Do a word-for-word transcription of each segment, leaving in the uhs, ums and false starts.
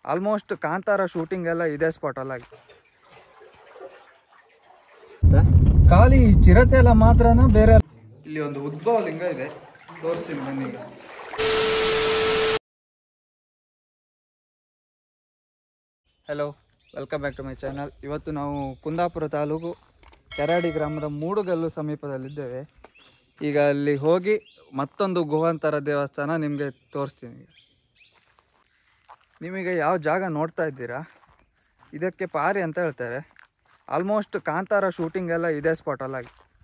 Almost Kantara shooting ಎಲ್ಲ ಇದೇ spot ಅಲ್ಲ. ಖಾಲಿ ಚಿರತೆ ಎಲ್ಲ ಮಾತ್ರನ ಬೇರೆ. ಇಲ್ಲಿ ಒಂದು ಉದ್ಭವ ಲಿಂಗ ಇದೆ, ತೋರಿಸ್ತೀನಿ ಬನ್ನಿ. Hello, welcome back to my channel. ಇವತ್ತು ನಾವು ಕುಂದಾಪುರ ತಾಲೂಕು ಕೆರಾಡಿ ಗ್ರಾಮದ ಮೂಡುಗಲ್ಲು ಸಮೀಪದಲ್ಲಿದ್ದೇವೆ. ಈಗ ಅಲ್ಲಿ ಹೋಗಿ ಮತ್ತೊಂದು ಗುಹಾಂತರ ದೇವಸ್ಥಾನ ನಿಮಗೆ ತೋರಿಸ್ತೀನಿ. ನಿಮಗೆ ಯಾವ ಜಾಗ ನೋಡ್ತಾ ಇದ್ದೀರಾ, ಇದಕ್ಕೆ ಪಾರಿ ಅಂತ ಹೇಳ್ತಾರೆ. ಆಲ್ಮೋಸ್ಟ್ ಕಾಂತಾರ ಶೂಟಿಂಗ್ ಎಲ್ಲ ಇದೇ ಸ್ಪಾಟಲ್ಲ.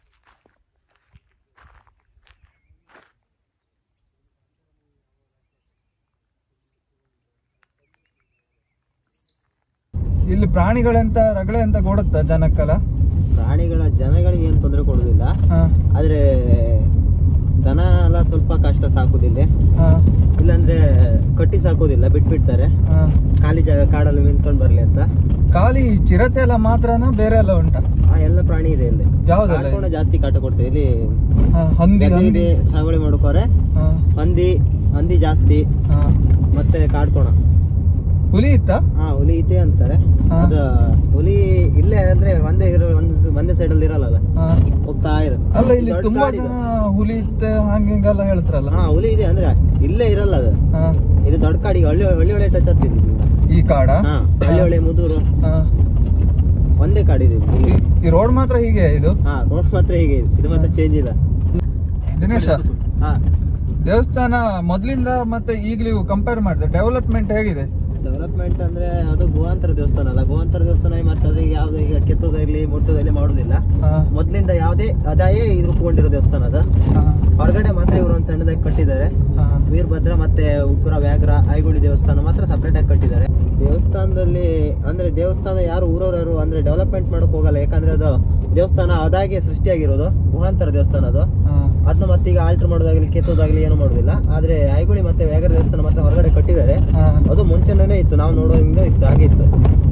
ಇಲ್ಲಿ ಪ್ರಾಣಿಗಳೆಂತ ರಗಳೆ ಅಂತ ಕೊಡುತ್ತಾ ಜನಕ್ಕಲ್ಲ? ಪ್ರಾಣಿಗಳ ಜನಗಳಿಗೆ ಏನು ತೊಂದರೆ ಕೊಡುದಿಲ್ಲ, ಆದ್ರೆ ದನ ಎಲ್ಲ ಸ್ವಲ್ಪ ಕಷ್ಟ ಸಾಕುದಿಲ್ಲ. ಇಲ್ಲಾಂದ್ರೆ ಕಟ್ಟಿ ಸಾಕೋದಿಲ್ಲ, ಬಿಟ್ಬಿಡ್ತಾರೆ. ಖಾಲಿ ಜಾಗ ಕಾಡಲ್ಲಿ ನಿಂತ್ಕೊಂಡು ಬರ್ಲಿ ಅಂತ. ಖಾಲಿ ಚಿರತೆ ಎಲ್ಲ ಮಾತ್ರನ ಬೇರೆ ಎಲ್ಲ ಉಂಟಾ? ಆ ಎಲ್ಲ ಪ್ರಾಣಿ ಇದೆ ಇಲ್ಲಿ. ಯಾವ್ದೆಲ್ಲ ಜಾಸ್ತಿ ಕಾಟ ಕೊಡ್ತೇವೆ ಇಲ್ಲಿ. ಹಂದಿ ಸಾಗುವಳಿ ಮಾಡ್ಕೋರೆ, ಹಂದಿ ಹಂದಿ ಜಾಸ್ತಿ, ಮತ್ತೆ ಕಾಡ್ಕೋಣ. ಹುಲಿ ಇತ್ತ? ಹಾ, ಹುಲಿ ಇದೆ ಅಂತಾರೆ. ಅದ ಹುಲಿ ಇಲ್ಲೇ ಅಂದ್ರೆ ಒಂದೇ ಇರೋ ಒಂದೇ ಸೈಡ್ ಅಲ್ಲಿ ಇರಲ್ಲ, ಹೋಗ್ತಾ ಇರುತ್ತೆ. ಅಲ್ಲ, ಇಲ್ಲಿ ತುಂಬಾ ಜನ ಹುಲಿ ಇತ್ತೆ ಹಂಗೆ ಹಿಂಗೆಲ್ಲ ಹೇಳ್ತಾರಲ್ಲ. ಹಾ, ಹುಲಿ ಇದೆ ಅಂದ್ರೆ ಇಲ್ಲೇ ಇರಲ್ಲ ಅದು. ಇದು ದೊಡ್ಡ ಕಾಡಿಗೆ ಹಳ್ಳಿ ಹಳ್ಳಿ ಒಳ್ಳೆ ಟಚ್ ಆಗ್ತಿದೆ ಈ ಕಾಡ. ಹಾ, ಹಳ್ಳಿ ಒಳ್ಳೆ ಮುದೂರು ಒಂದೇ ಕಾಡಿದೆ. ಈ ರೋಡ್ ಮಾತ್ರ ಹೀಗೆ ಇದು? ಹಾ, ರೋಡ್ ಮಾತ್ರ ಹೀಗೆ, ಇದು ಮಾತ್ರ ಚೇಂಜ್ ಇಲ್ಲ. ದಿನೇಶ, ಹಾ, ದೇವಸ್ಥಾನ ಮೊದ್ಲಿಂದ ಮತ್ತೆ ಈಗಲೂ ಕಂಪೇರ್ ಮಾಡಿದ್ರೆ ಡೆವಲಪ್ಮೆಂಟ್ ಹೇಗಿದೆ? ಡೆವಲಪ್ಮೆಂಟ್ ಅಂದ್ರೆ ಅದು ಗುಹಾಂತರ ದೇವಸ್ಥಾನ ಅಲ್ಲ. ಗುಹಾಂತರ ದೇವಸ್ಥಾನ ಮತ್ತೆ ಅದು ಯಾವ್ದು ಈಗ ಕೆತ್ತೋದಲ್ಲಿ ಮುಟ್ಟೋದಲ್ಲಿ ಮಾಡುದಿಲ್ಲ. ಮೊದ್ಲಿಂದ ಯಾವ್ದೇ ಅದಾಯೇ ರೂಪುಗೊಂಡಿರೋ ದೇವಸ್ಥಾನ ಅದು. ಹೊರಗಡೆ ಮಾತ್ರ ಇವರು ಒಂದ್ ಸಣ್ಣದಾಗಿ ಕಟ್ಟಿದ್ದಾರೆ. ವೀರಭದ್ರ ಮತ್ತೆ ಉಗ್ರ ವ್ಯಾಘ್ರ ಐಗುಳಿ ದೇವಸ್ಥಾನ ಮಾತ್ರ ಸಪರೇಟ್ ಆಗಿ ಕಟ್ಟಿದ್ದಾರೆ. ದೇವಸ್ಥಾನದಲ್ಲಿ ಅಂದ್ರೆ ದೇವಸ್ಥಾನ ಯಾರು ಊರವರು ಅಂದ್ರೆ ಡೆವಲಪ್ಮೆಂಟ್ ಮಾಡಕ್ ಹೋಗಲ್ಲ, ಯಾಕಂದ್ರೆ ಅದು ದೇವಸ್ಥಾನ ಅದಾಗೆ ಸೃಷ್ಟಿಯಾಗಿರೋದು. ಗುಹಾಂತರ ದೇವಸ್ಥಾನ ಅದು. ಅದನ್ನ ಮತ್ತೆ ಈಗ ಆಲ್ಟರ್ ಮಾಡೋದಾಗ್ಲಿ ಕೆತ್ತೋದಾಗ್ಲಿ ಏನು ಮಾಡೋದಿಲ್ಲ. ಆದ್ರೆ ಐಗುಳಿ ಮತ್ತೆ ವ್ಯಾಘ್ರ ದೇವಸ್ಥಾನ ಮಾತ್ರ ಹೊರಗಡೆ ಕಟ್ಟಿದ್ದಾರೆ. ಅದು ಮುಂಚೆನೇ ಇತ್ತು, ನಾವು ನೋಡೋದ್ರಿಂದ ಇತ್ತು, ಹಾಗೆ ಇತ್ತು.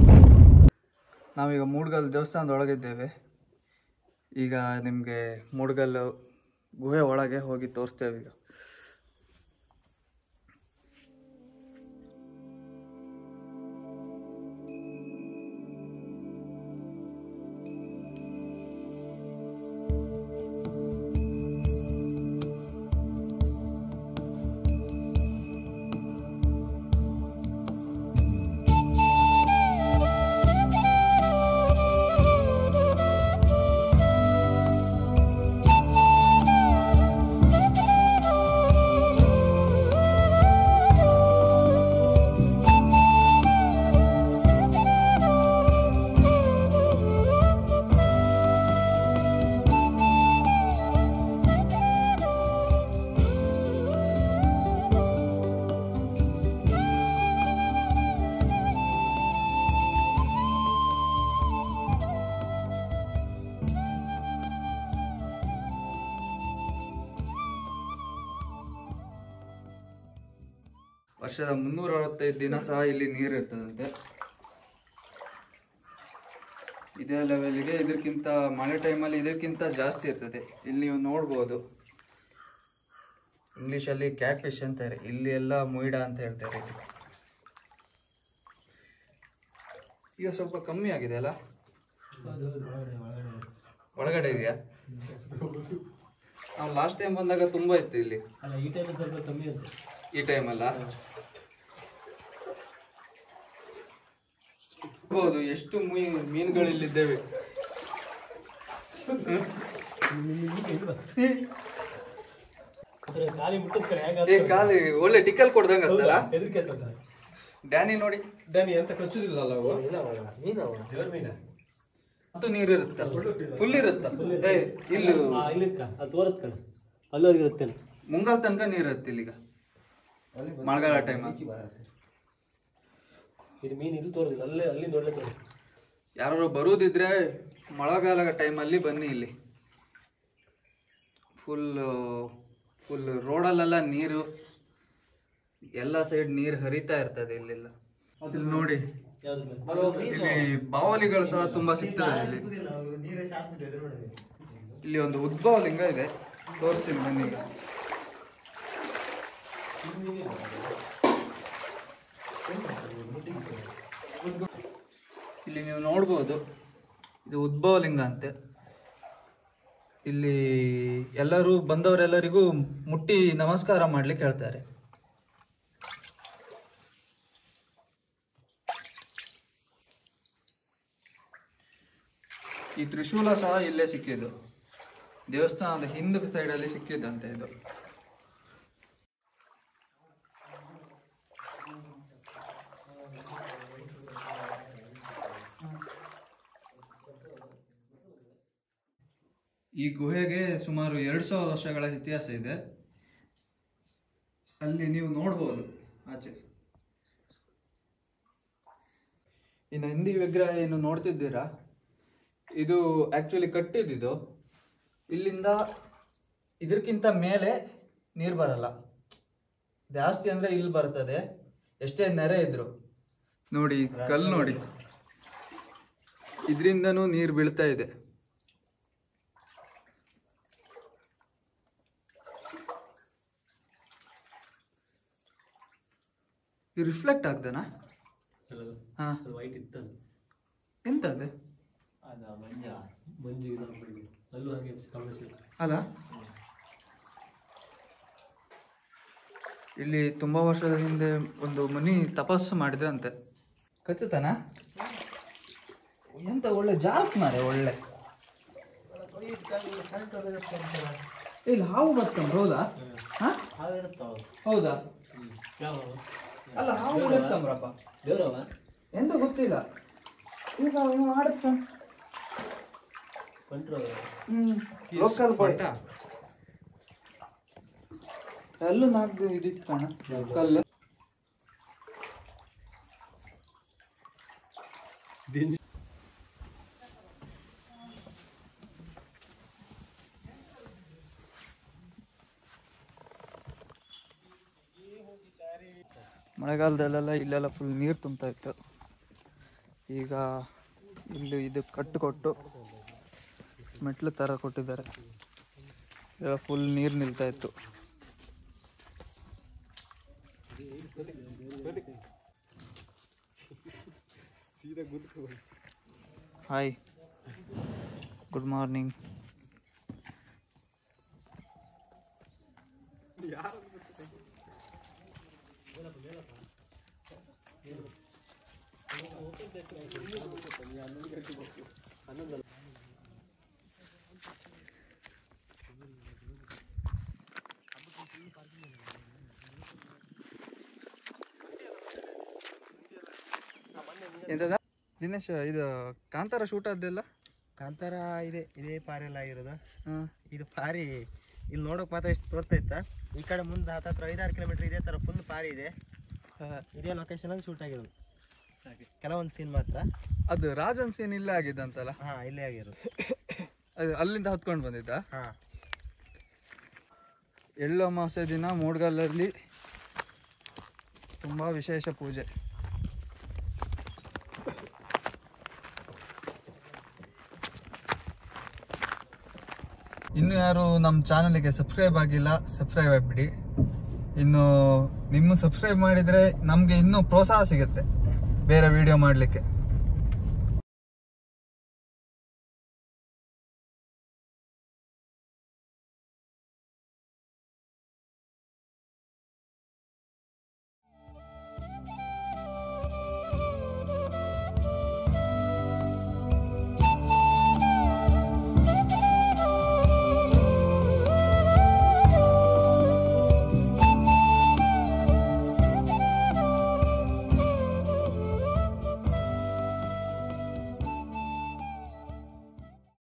ನಾವೀಗ ಮೂಡುಗಲ್ಲು ದೇವಸ್ಥಾನದೊಳಗಿದ್ದೇವೆ. ಈಗ ನಿಮಗೆ ಮೂಡುಗಲ್ಲು ಗುಹೆ ಒಳಗೆ ಹೋಗಿ ತೋರಿಸ್ತೇವೆ. ಈಗ ವರ್ಷದ ಮುನ್ನೂರ ಅರವತ್ತೈದು ದಿನ ಸಹ ಇಲ್ಲಿ ನೀರು ಇರ್ತದಂತೆ. ಇದೇ ಲೆವೆಲ್ಗೆ ಇದಕ್ಕಿಂತ ಮಳೆ ಟೈಮಲ್ಲಿ ಇದಕ್ಕಿಂತ ಜಾಸ್ತಿ ಇರ್ತದೆ. ಇಲ್ಲಿ ನೀವು ನೋಡ್ಬೋದು, ಇಂಗ್ಲೀಷಲ್ಲಿ ಕ್ಯಾಟ್ ಫಿಶ್ ಅಂತಾರೆ, ಇಲ್ಲಿ ಎಲ್ಲ ಮುಯಿಡ ಅಂತ ಹೇಳ್ತಾರೆ. ಈಗ ಸ್ವಲ್ಪ ಕಮ್ಮಿ ಆಗಿದೆ ಅಲ್ಲ? ಒಳಗಡೆ ಇದೆಯಾ? ನಾವು ಲಾಸ್ಟ್ ಟೈಮ್ ಬಂದಾಗ ತುಂಬಾ ಇತ್ತು ಇಲ್ಲಿ. ಈ ಟೈಮ್ ಸ್ವಲ್ಪ ಕಮ್ಮಿ ಇತ್ತು. ಈ ಟೈಮ್ ಅಲ್ಲ ಹೌದು. ಎಷ್ಟು ಮೀನುಗಳಿಲ್ಲಿದ್ದೇವೆ. ಖಾಲಿ ಒಳ್ಳೆ ಟಿಕ್ಕಲ್ ಕೊಡ್ದಂಗ ಅಂತಲ್ಲ ಡ್ಯಾನಿ. ನೋಡಿ ಡ್ಯಾನಿ ಅಂತ ಕಚ್ಚುದಿಲ್ಲ ಮತ್ತು ನೀರು ಇರುತ್ತ, ಫುಲ್ ಇರುತ್ತ. ಇಲ್ಲಿ ಮುಂಗಾಲ್ ತನಕ ನೀರು ಇರುತ್ತೆ ಇಲ್ಲಿಗ ಮಳೆಗಾಲ ಟೈಮ್. ಯಾರು ಬರುವುದಿದ್ರೆ ಮಳೆಗಾಲ ಟೈಮಲ್ಲಿ ಬನ್ನಿ. ಇಲ್ಲಿ ಫುಲ್ ಫುಲ್ ರೋಡಲ್ಲೆಲ್ಲ ನೀರು, ಎಲ್ಲ ಸೈಡ್ ನೀರು ಹರಿತಾ ಇರ್ತದೆ ಇಲ್ಲೆಲ್ಲ. ಇಲ್ಲಿ ನೋಡಿ, ಇಲ್ಲಿ ಬಾವಲಿಗಳು ಸಹ ತುಂಬಾ ಸಿಗ್ತದೆ. ಇಲ್ಲಿ ಇಲ್ಲಿ ಒಂದು ಉದ್ಭವ ಲಿಂಗ ಇದೆ, ತೋರಿಸ್ತೀನಿ ಬನ್ನಿ. ಈಗ ಇಲ್ಲಿ ನೀವು ನೋಡ್ಬೋದು, ಇದು ಉದ್ಭವಲಿಂಗ ಅಂತೆ. ಇಲ್ಲಿ ಎಲ್ಲರೂ ಬಂದವರೆಲ್ಲರಿಗೂ ಮುಟ್ಟಿ ನಮಸ್ಕಾರ ಮಾಡ್ಲಿಕ್ಕೆ ಹೇಳ್ತಾರೆ. ಈ ತ್ರಿಶೂಲ ಸಹ ಇಲ್ಲೇ ಸಿಕ್ಕಿದ್ದು, ದೇವಸ್ಥಾನದ ಹಿಂದ್ ಸೈಡ್ ಅಲ್ಲಿ ಸಿಕ್ಕಿದ್ದಂತೆ ಇದು. ಈ ಗುಹೆಗೆ ಸುಮಾರು ಎರಡು ಸಾವಿರ ವರ್ಷಗಳ ಇತಿಹಾಸ ಇದೆ. ಅಲ್ಲಿ ನೀವು ನೋಡ್ಬೋದು ಆಚೆ. ಇನ್ನು ನಂದಿ ವಿಗ್ರಹ ಏನು ನೋಡ್ತಿದ್ದೀರಾ, ಇದು ಆಕ್ಚುಲಿ ಕಟ್ಟಿದ್ದು. ಇಲ್ಲಿಂದ ಇದಕ್ಕಿಂತ ಮೇಲೆ ನೀರು ಬರಲ್ಲ, ಜಾಸ್ತಿ ಅಂದ್ರೆ ಇಲ್ಲಿ ಬರ್ತದೆ. ಎಷ್ಟೇ ನೆರೆ ಇದ್ರು ನೋಡಿ, ಕಲ್ಲು ನೋಡಿ, ಇದರಿಂದನೂ ನೀರು ಬೀಳ್ತಾ ಇದೆ. ರಿಫ್ಲೆಕ್ಟ್ ಆಗ್ದನಾ? ಹಾ, ಎಂತದೆ ಅಲ್ಲ. ಇಲ್ಲಿ ತುಂಬಾ ವರ್ಷದ ಹಿಂದೆ ಒಂದು ಮುನಿ ತಪಸ್ಸು ಮಾಡಿದ್ರಂತೆ. ಕಚ್ಚುತ್ತಾನ? ಎಂತ ಒಳ್ಳೆ ಜಾಕ್ ಮಾರೆ, ಒಳ್ಳೆ. ಇಲ್ಲಿ ಹಾವು ಬರ್ತಂಬ್ರ? ಹೌದಾ? ಹೌದಾ? ಅಲ್ಲ, ಹಾವು ಇರ್ತಂಬ್ರಪ್ಪ, ಎಂತ ಗೊತ್ತಿಲ್ಲ. ಈಗ ಆಡತ್ತ ಲೋಕಲ್ ಪಟ್ಟ ಎಲ್ಲೂ ನಾಲ್ಕು ಇದಿತ್ತು ಕಾಣ ಕಲ್ಲು. ಮಳೆಗಾಲದಲ್ಲೆಲ್ಲ ಇಲ್ಲೆಲ್ಲ ಫುಲ್ ನೀರು ತುಂಬ್ತಾ ಇತ್ತು. ಈಗ ಇಲ್ಲಿ ಇದು ಕಟ್ಟು ಕೊಟ್ಟು ಮೆಟ್ಲು ಥರ ಕೊಟ್ಟಿದ್ದಾರೆ. ಇದೆಲ್ಲ ಫುಲ್ ನೀರು ನಿಲ್ತಾ ಇತ್ತು. Hi, good morning. ಎಂತದ ದಿನೇಶ್, ಇದು ಕಾಂತಾರ ಶೂಟ್ ಆದ್ದೆಲ್ಲ? ಕಾಂತಾರ ಇದೆ, ಇದೇ ಪಾರಿ ಎಲ್ಲ ಆಗಿರೋದು. ಇದು ಪಾರಿ ಇಲ್ಲಿ ನೋಡೋಕೆ ಮಾತ್ರ ಎಷ್ಟು ತೋರ್ತಾ ಇತ್ತ. ಈ ಕಡೆ ಮುಂದೆ ಹತ್ತತ್ರ ಐದಾರು ಕಿಲೋಮೀಟರ್ ಇದೇ ತರ ಫುಲ್ ಪಾರಿ ಇದೆ. ಇದೇ ಲೊಕೇಶನ್ ಅಲ್ಲಿ ಶೂಟ್ ಆಗಿರೋದು, ಕೆಲವೊಂದು ಸೀನ್ ಮಾತ್ರ. ಅದು ರಾಜನ್ ಸೀನ್ ಇಲ್ಲೇ ಆಗಿದ್ದಂತಲ್ಲ? ಹಾ, ಇಲ್ಲೇ ಆಗಿರೋದು. ಅದು ಅಲ್ಲಿಂದ ಹತ್ಕೊಂಡು ಬಂದಿದ್ದ? ಹಾ. ಎಳ್ಳು ಅಮಾವಾಸ್ಯೆ ದಿನ ಮೂಡ್ಗಲ್ಲಲ್ಲಿ ತುಂಬಾ ವಿಶೇಷ ಪೂಜೆ. ಇನ್ನು ಯಾರು ನಮ್ಮ ಚಾನಲ್ಗೆ ಸಬ್ಸ್ಕ್ರೈಬ್ ಆಗಿಲ್ಲ, ಸಬ್ಸ್ಕ್ರೈಬ್ ಆಗಿಬಿಡಿ. ಇನ್ನು ನಿಮ್ಮ ಸಬ್ಸ್ಕ್ರೈಬ್ ಮಾಡಿದರೆ ನಮಗೆ ಇನ್ನೂ ಪ್ರೋತ್ಸಾಹ ಸಿಗುತ್ತೆ ಬೇರೆ ವಿಡಿಯೋ ಮಾಡಲಿಕ್ಕೆ.